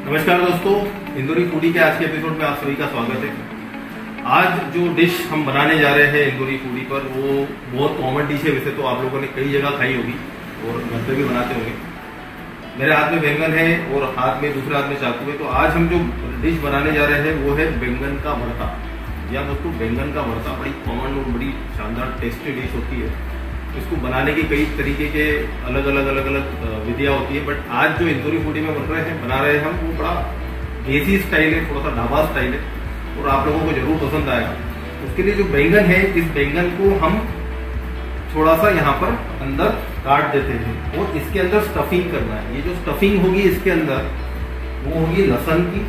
नमस्कार दोस्तों, इंदौरी फूडी के आज के एपिसोड में आप सभी का स्वागत है। आज जो डिश हम बनाने जा रहे हैं इंदौरी फूडी पर, वो बहुत कॉमन डिश है। वैसे तो आप लोगों ने कई जगह खाई होगी और घर पे भी बनाते होंगे। मेरे हाथ में बैंगन है और हाथ में दूसरे हाथ में चाकू है। तो आज हम जो डिश बनाने जा रहे हैं वो है बैंगन का भरता। या दोस्तों, बैंगन का भरता बड़ी कॉमन और बड़ी शानदार टेस्टी डिश होती है। इसको बनाने की कई तरीके के अलग अलग विधियां होती है। बट आज जो इंदौरी फूडी में बना रहे हैं हम, वो बड़ा देसी स्टाइल है, थोड़ा सा ढाबा स्टाइल है और आप लोगों को जरूर पसंद आएगा। उसके लिए जो बैंगन है, इस बैंगन को हम थोड़ा सा यहाँ पर अंदर काट देते हैं और इसके अंदर स्टफिंग करना है। ये जो स्टफिंग होगी इसके अंदर, वो होगी लहसुन की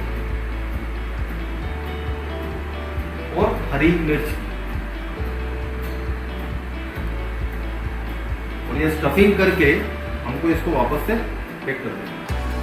और हरी मिर्च की। और ये स्टफिंग करके हमको इसको वापस से पैक कर देना।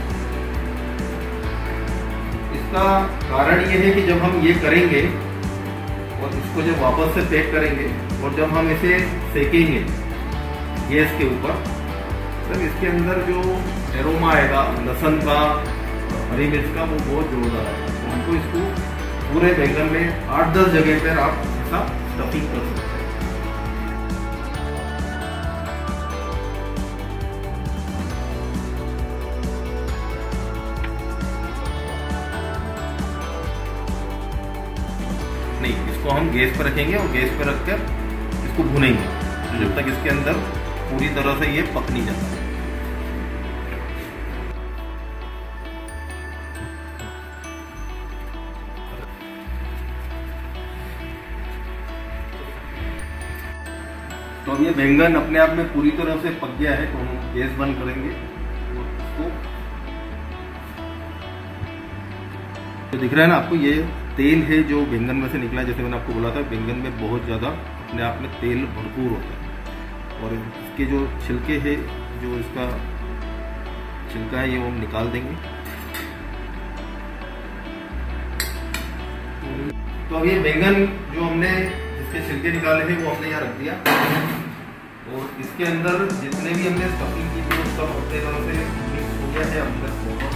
इसका कारण ये है कि जब हम ये करेंगे और इसको जब वापस से पैक करेंगे और जब हम इसे सेकेंगे गैस के ऊपर, तब इसके अंदर जो एरोमा आएगा लहसुन का, हरी मिर्च का, वो बहुत जोरदार आएगा। तो हमको इसको पूरे बैंगन में 8-10 जगह पर आप ऐसा स्टफिंग कर सकते हैं। नहीं, इसको हम गैस पर रखेंगे और गैस पर रखकर इसको भूनेंगे तो जब तक इसके अंदर पूरी तरह से ये पक नहीं जाता। तो अब ये बैंगन अपने आप में पूरी तरह से पक गया है, तो हम गैस बंद करेंगे और इसको, तो दिख रहा है ना आपको, ये तेल है जो बैंगन में से निकला है। जैसे मैंने आपको बोला था, बैंगन में बहुत ज़्यादा अपने आप में तेल भरपूर होता है। और इसके जो छिलके है, जो इसका छिलका है, ये वो हम निकाल देंगे। तो अब ये बैंगन जो हमने इसके छिलके निकाले हैं, वो हमने यहाँ रख दिया और इसके अंदर जितने भी हमने स्टफिंग की थी, वो सब अच्छे तरह से मिक्स हो गया है अंदर।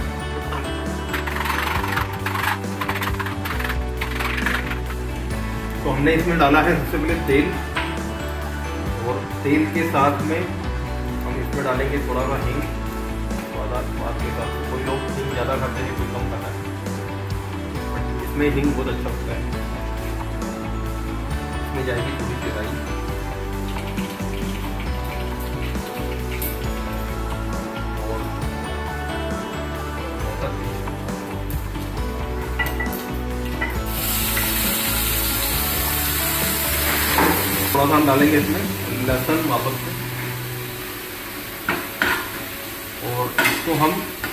तो हमने इसमें डाला है सबसे पहले तेल, और तेल के साथ में हम इसमें डालेंगे थोड़ा सा हींग, स्वाद के साथ। कोई लोग हींग ज़्यादा खाते हैं, कोई कम खाता है, बट इसमें हींग बहुत अच्छा लगता है। इसमें जाएगी थोड़ी सी राई, थोड़ा सा हम डालेंगे इसमें लहसुन वापस से, और इसको हम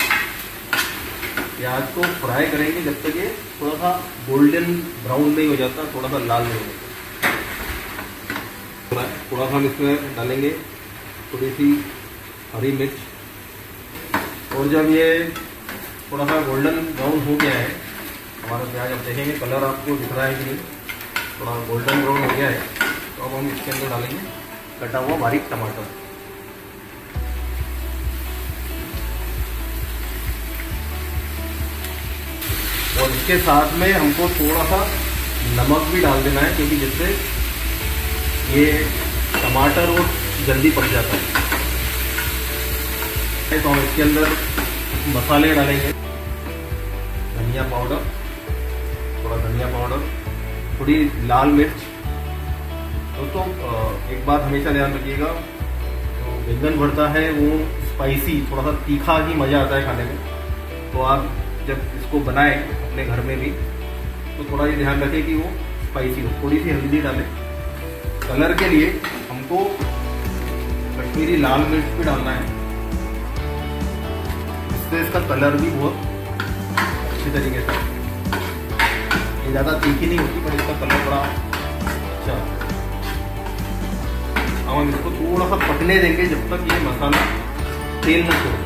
प्याज को फ्राई करेंगे जब तक ये थोड़ा सा गोल्डन ब्राउन नहीं हो जाता, थोड़ा सा लाल नहीं हो जाता। थोड़ा सा हम इसमें डालेंगे थोड़ी सी हरी मिर्च, और जब ये थोड़ा सा गोल्डन ब्राउन हो गया है हमारा प्याज, अब देखेंगे कलर आपको दिख रहा है कि नहीं, थोड़ा गोल्डन ब्राउन हो गया है, तो अब हम इसके अंदर डालेंगे कटा हुआ बारीक टमाटर। और इसके साथ में हमको थोड़ा सा नमक भी डाल देना है, क्योंकि जिससे ये टमाटर और जल्दी पक जाता है। तो हम इसके अंदर मसाले डालेंगे, धनिया पाउडर, थोड़ा धनिया पाउडर, थोड़ी लाल मिर्च। दोस्तों, एक बात हमेशा ध्यान रखिएगा, तो बैंगन भरता है वो स्पाइसी, थोड़ा सा तीखा ही मज़ा आता है खाने में। तो आप जब इसको बनाएं अपने घर में भी, तो थोड़ा ये ध्यान रखें कि वो स्पाइसी हो। थोड़ी सी हल्दी डालें कलर के लिए, हमको कश्मीरी लाल मिर्च भी डालना है, इससे इसका कलर भी बहुत अच्छी तरीके से, ये ज़्यादा तीखी नहीं होती पर इसका कलर बड़ा अच्छा। अब हम इसको थोड़ा सा पकने देंगे जब तक ये मसाला तेल न छोड़े।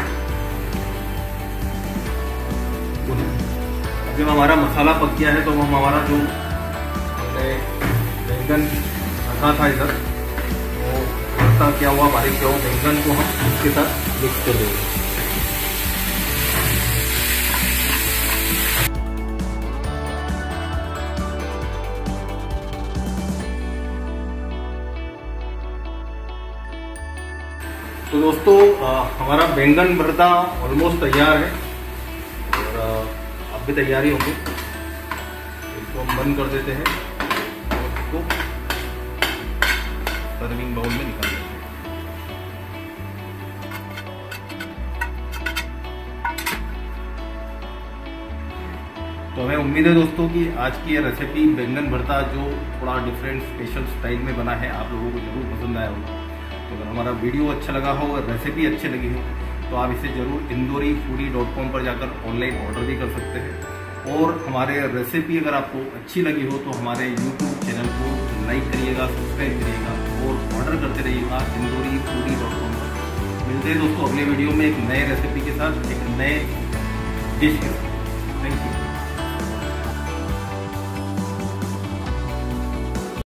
जब हमारा मसाला पक गया है, तो हम हमारा जो हमने बैंगन रखा था इधर, वो भरता क्या हुआ, बारीक क्या हुआ बैंगन को हम इसके साथ मिक्स कर देंगे। तो दोस्तों हमारा बैंगन भरता ऑलमोस्ट तैयार है और अब भी तैयारी होंगे। इसको हम बंद कर देते हैं और इसको सर्विंग बाउल में निकाल देते हैं। तो हमें उम्मीद है दोस्तों कि आज की ये रेसिपी बैंगन भरता जो थोड़ा डिफरेंट स्पेशल स्टाइल में बना है आप लोगों को जरूर पसंद आया होगा। तो अगर हमारा वीडियो अच्छा लगा हो और रेसिपी अच्छी लगी हो तो आप इसे जरूर indorifoodie.com पर जाकर ऑनलाइन ऑर्डर भी कर सकते हैं। और हमारे रेसिपी अगर आपको अच्छी लगी हो तो हमारे YouTube चैनल को लाइक करिएगा, सब्सक्राइब करिएगा और ऑर्डर करते रहिएगा indorifoodie.com पर। मिलते हैं दोस्तों अगले वीडियो में एक नए रेसिपी के साथ, एक नए डिश के साथ।